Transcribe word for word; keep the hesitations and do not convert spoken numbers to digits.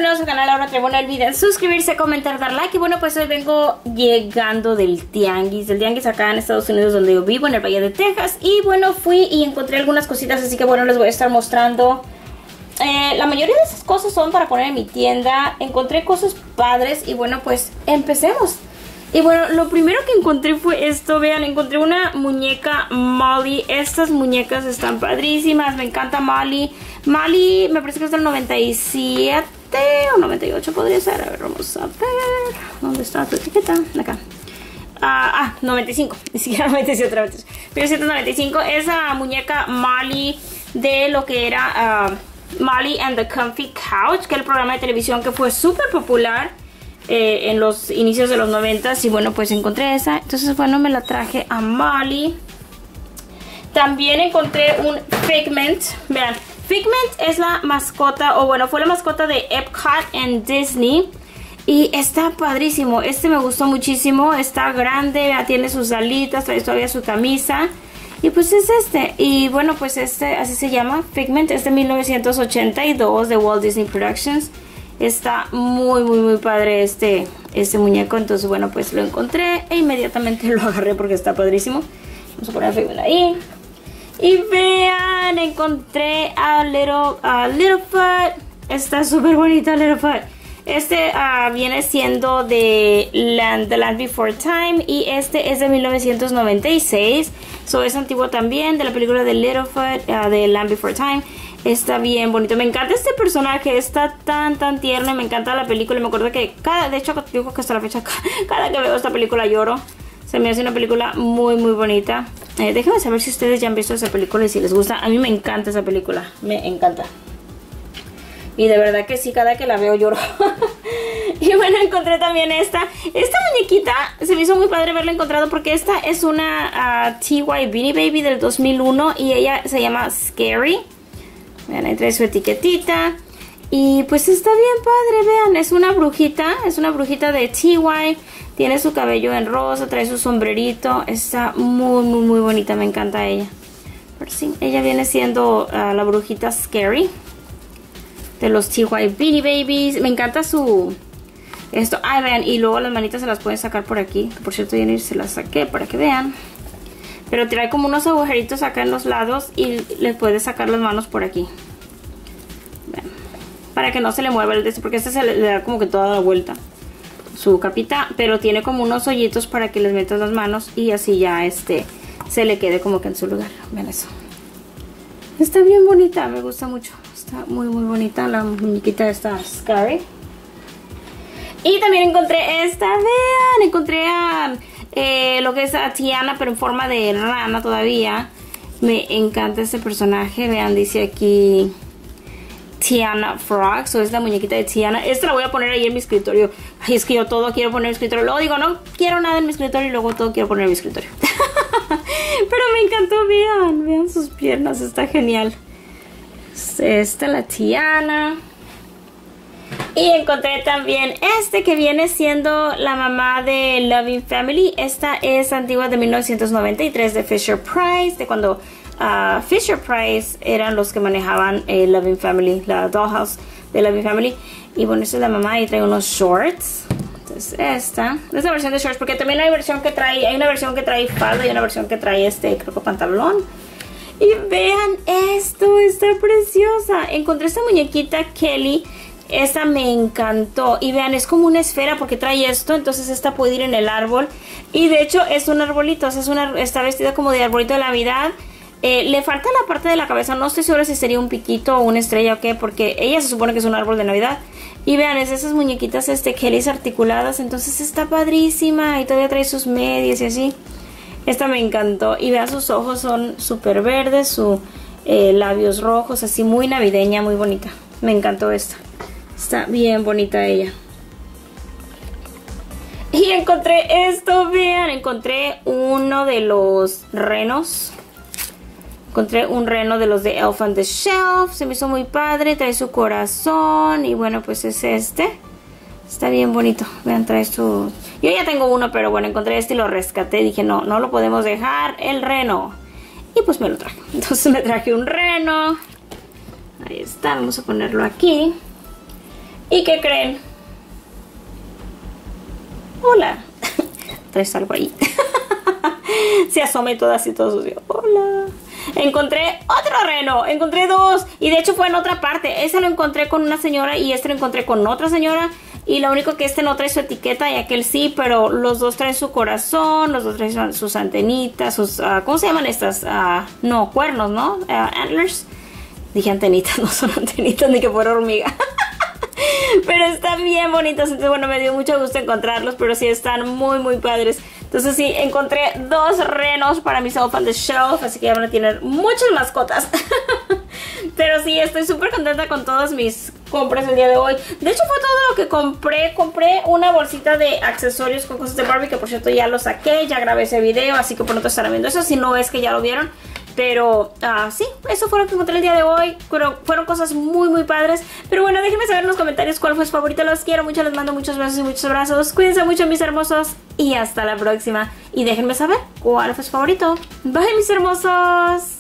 bienvenidos al canal Laura Treviño. No olviden suscribirse, comentar, dar like. Y bueno, pues hoy vengo llegando del tianguis, del tianguis acá en Estados Unidos donde yo vivo, en el Valle de Texas. Y bueno, fui y encontré algunas cositas, así que bueno, les voy a estar mostrando. Eh, la mayoría de esas cosas son para poner en mi tienda. Encontré cosas padres y bueno, pues empecemos. Y bueno, lo primero que encontré fue esto. Vean, encontré una muñeca Molly. Estas muñecas están padrísimas, me encanta Molly. Molly me parece que es del noventa y siete o noventa y ocho podría ser. A ver, vamos a ver. ¿Dónde está tu etiqueta? Acá. Ah, ah, noventa y cinco. Ni siquiera noventa y siete, noventa y cinco. mil novecientos noventa y cinco. Esa muñeca Molly de lo que era uh, Molly and the Comfy Couch, que es el programa de televisión que fue súper popular eh, en los inicios de los noventas. Y bueno, pues encontré esa. Entonces, bueno, me la traje a Molly. También encontré un Figment. Vean, Figment es la mascota, o bueno, fue la mascota de Epcot en Disney. Y está padrísimo. Este me gustó muchísimo. Está grande, tiene sus alitas, trae todavía su camisa. Y pues es este. Y bueno, pues este, así se llama, Figment. Es de mil novecientos ochenta y dos de Walt Disney Productions. Está muy, muy, muy padre este, este muñeco. Entonces, bueno, pues lo encontré e inmediatamente lo agarré porque está padrísimo. Vamos a poner Figment ahí. Y vean, encontré a Little, a Littlefoot. Está súper bonito Littlefoot. Este uh, viene siendo de Land, The Land Before Time. Y este es de mil novecientos noventa y seis. So es antiguo también, de la película de Littlefoot, uh, de Land Before Time. Está bien bonito. Me encanta este personaje. Está tan, tan tierno. Y me encanta la película. Y me acuerdo que cada, de hecho, digo que hasta la fecha, cada que veo esta película lloro. Se me hace una película muy, muy bonita. Eh, déjenme saber si ustedes ya han visto esa película y si les gusta. A mí me encanta esa película. Me encanta. Y de verdad que sí, cada que la veo lloro. Y bueno, encontré también esta. Esta muñequita se me hizo muy padre haberla encontrado porque esta es una uh, T Y Beanie Baby del dos mil uno. Y ella se llama Scary. Vean, ahí trae su etiquetita. Y pues está bien padre, vean. Es una brujita. Es una brujita de T Y. Tiene su cabello en rosa, trae su sombrerito. Está muy, muy, muy bonita. Me encanta ella. Pero sí, ella viene siendo uh, la brujita Scary de los T Y Beanie Babies. Me encanta su... Esto. Ay, vean. Y luego las manitas se las pueden sacar por aquí. Por cierto, ya se las saqué para que vean. Pero trae como unos agujeritos acá en los lados. Y les puedes sacar las manos por aquí. Vean. Para que no se le mueva el dedo. Porque este se le, le da como que toda la vuelta su capita, pero tiene como unos hoyitos para que les metas las manos y así ya este se le quede como que en su lugar. Vean eso. Está bien bonita, me gusta mucho. Está muy muy bonita la muñequita esta Scary. Y también encontré esta, vean, encontré a eh, lo que es a Tiana, pero en forma de rana todavía. Me encanta este personaje, vean, dice aquí Tiana Frog, so es la muñequita de Tiana. Esta la voy a poner ahí en mi escritorio. Ay, es que yo todo quiero poner en mi escritorio. Luego digo, no quiero nada en mi escritorio y luego todo quiero poner en mi escritorio. Pero me encantó, vean, vean sus piernas, está genial. Esta la Tiana. Y encontré también este que viene siendo la mamá de Loving Family. Esta es antigua, de mil novecientos noventa y tres, de Fisher Price, de cuando Uh, Fisher Price eran los que manejaban eh, Loving Family, la Dollhouse de Loving Family. Y bueno, esta es la mamá y trae unos shorts. Entonces esta es la versión de shorts, porque también hay versión que trae, hay una versión que trae falda y una versión que trae este, creo que pantalón. Y vean esto, está preciosa. Encontré esta muñequita Kelly. Esta me encantó. Y vean, es como una esfera porque trae esto. Entonces esta puede ir en el árbol. Y de hecho es un arbolito, o sea, es una, está vestida como de arbolito de Navidad. Eh, le falta la parte de la cabeza, no estoy segura si sería un piquito o una estrella o qué, porque ella se supone que es un árbol de Navidad. Y vean, es esas muñequitas este, Kellys articuladas, entonces está padrísima. Y todavía trae sus medias y así. Esta me encantó. Y vean, sus ojos son súper verdes, sus eh, labios rojos, así muy navideña, muy bonita. Me encantó esta. Está bien bonita ella. Y encontré esto, vean, encontré uno de los renos. Encontré un reno de los de Elf on the Shelf. Se me hizo muy padre. Trae su corazón. Y bueno, pues es este. Está bien bonito. Vean, trae su... Yo ya tengo uno, pero bueno, encontré este y lo rescaté. Dije, no, no lo podemos dejar. El reno. Y pues me lo traje. Entonces me traje un reno. Ahí está. Vamos a ponerlo aquí. ¿Y qué creen? Hola. Traes algo ahí. Se asome todo así, todo sucio. Hola. Encontré otro reno. Encontré dos. Y de hecho fue en otra parte. Ese lo encontré con una señora y este lo encontré con otra señora. Y lo único que este no trae su etiqueta y aquel sí. Pero los dos traen su corazón. Los dos traen sus antenitas. Sus, uh, ¿cómo se llaman estas? Uh, no, cuernos, ¿no? Uh, antlers. Dije antenitas, no son antenitas ni que fuera hormiga. Pero están bien bonitos. Entonces bueno, me dio mucho gusto encontrarlos. Pero sí están muy muy padres. Entonces sí, encontré dos renos para mi Elf on the Shelf. Así que ya van a tener muchas mascotas. Pero sí, estoy súper contenta con todas mis compras el día de hoy. De hecho fue todo lo que compré. Compré una bolsita de accesorios con cosas de Barbie, que por cierto ya lo saqué. Ya grabé ese video, así que pronto estarán viendo eso. Si no es que ya lo vieron. Pero uh, sí, eso fue lo que encontré el día de hoy. Fueron, fueron cosas muy muy padres. Pero bueno, déjenme saber en los comentarios cuál fue su favorito. Los quiero mucho, les mando muchos besos y muchos abrazos. Cuídense mucho mis hermosos. Y hasta la próxima. Y déjenme saber cuál fue su favorito. Bye mis hermosos.